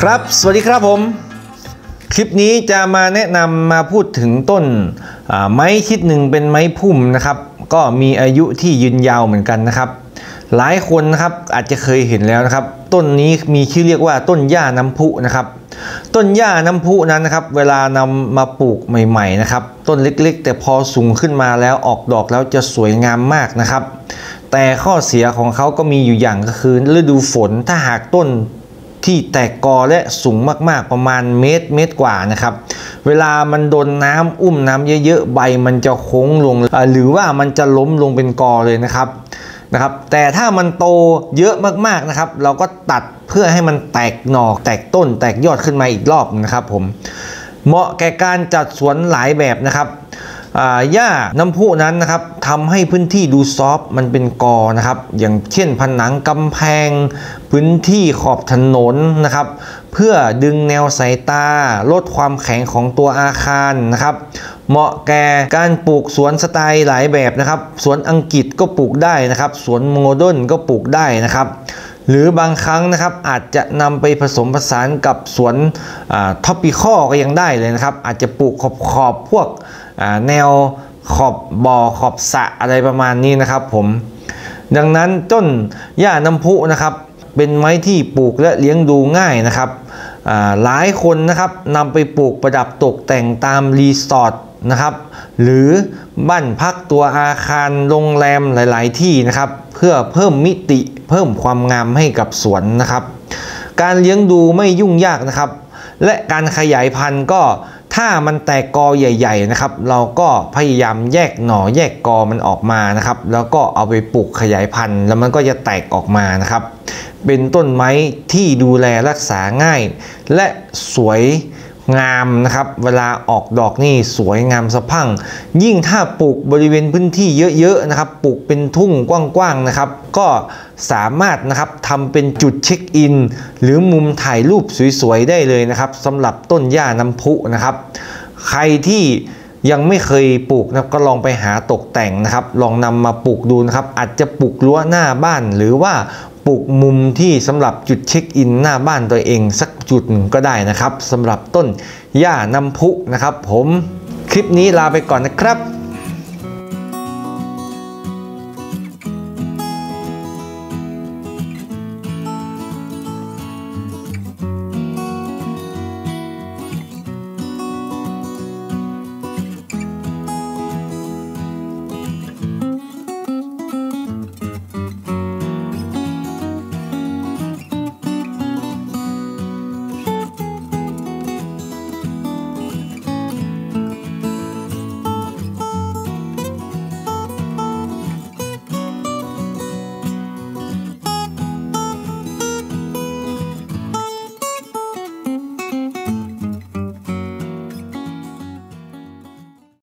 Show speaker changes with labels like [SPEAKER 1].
[SPEAKER 1] ครับสวัสดีครับผมคลิปนี้จะมาแนะนำมาพูดถึงต้นไม้ชิดหนึ่งเป็นไม้พุ่มนะครับก็มีอายุที่ยืนยาวเหมือนกันนะครับหลายคนนะครับอาจจะเคยเห็นแล้วนะครับต้นนี้มีชื่อเรียกว่าต้นหญ้าน้ำพุนะครับต้นหญ้าน้ำพุนั้นนะครับเวลานำมาปลูกใหม่ๆนะครับต้นเล็กๆแต่พอสูงขึ้นมาแล้วออกดอกแล้วจะสวยงามมากนะครับแต่ข้อเสียของเขาก็มีอยู่อย่างก็คือฤดูฝนถ้าหากต้นที่แตกกอและสูงมากๆประมาณเมตรกว่านะครับเวลามันโดนน้ำอุ้มน้ำเยอะๆใบมันจะโค้งลงหรือว่ามันจะล้มลงเป็นกอเลยนะครับแต่ถ้ามันโตเยอะมากๆนะครับเราก็ตัดเพื่อให้มันแตกหน่อแตกต้นแตกยอดขึ้นมาอีกรอบนะครับผมเหมาะแก่การจัดสวนหลายแบบนะครับหญ้าน้ำพุนั้นนะครับทำให้พื้นที่ดูซอฟต์มันเป็นกอนะครับอย่างเช่นผนังกำแพงพื้นที่ขอบถนนนะครับเพื่อดึงแนวสายตาลดความแข็งของตัวอาคารนะครับเหมาะแก่การปลูกสวนสไตล์หลายแบบนะครับสวนอังกฤษก็ปลูกได้นะครับสวนโมเดิร์นก็ปลูกได้นะครับหรือบางครั้งนะครับอาจจะนำไปผสมผสานกับสวนท็อปปิคอลก็ยังได้เลยนะครับอาจจะปลูกขอบพวกแนวขอบบ่อขอบสระอะไรประมาณนี้นะครับผมดังนั้นต้นหญ้าน้ำพุนะครับเป็นไม้ที่ปลูกและเลี้ยงดูง่ายนะครับหลายคนนะครับนำไปปลูกประดับตกแต่งตามรีสอร์ทนะครับหรือบ้านพักตัวอาคารโรงแรมหลายๆที่นะครับเพื่อเพิ่มมิติเพิ่มความงามให้กับสวนนะครับการเลี้ยงดูไม่ยุ่งยากนะครับและการขยายพันธุ์ก็ถ้ามันแตกกอใหญ่ๆนะครับเราก็พยายามแยกหน่อแยกกอมันออกมานะครับแล้วก็เอาไปปลูกขยายพันธุ์แล้วมันก็จะแตกออกมานะครับเป็นต้นไม้ที่ดูแลรักษาง่ายและสวยงามนะครับเวลาออกดอกนี่สวยงามสะพรั่งยิ่งถ้าปลูกบริเวณพื้นที่เยอะๆนะครับปลูกเป็นทุ่งกว้างๆนะครับก็สามารถนะครับทำเป็นจุดเช็คอินหรือมุมถ่ายรูปสวยๆได้เลยนะครับสำหรับต้นหญ้าน้ำพุนะครับใครที่ยังไม่เคยปลูกนะก็ลองไปหาตกแต่งนะครับลองนำมาปลูกดูนะครับอาจจะปลูกรั้วหน้าบ้านหรือว่าปลูกมุมที่สำหรับจุดเช็คอินหน้าบ้านตัวเองสักจุดหนึ่งก็ได้นะครับสำหรับต้นหญ้าน้ำพุนะครับผมคลิปนี้ลาไปก่อนนะครับ